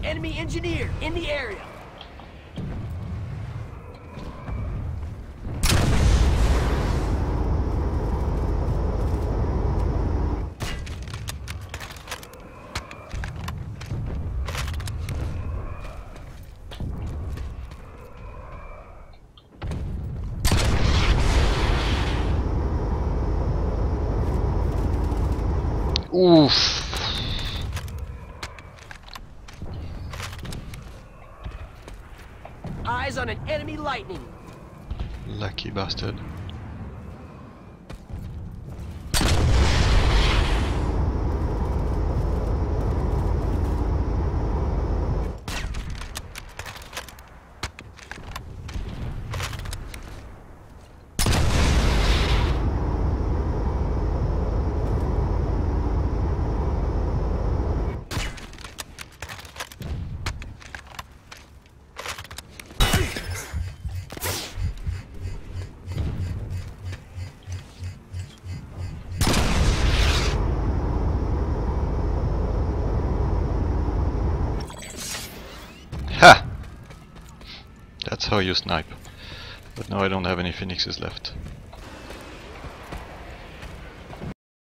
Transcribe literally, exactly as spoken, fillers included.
enemy engineer in the area. Oof. Eyes on an enemy lightning. Lucky bastard. Ha! That's how you snipe. But now I don't have any phoenixes left.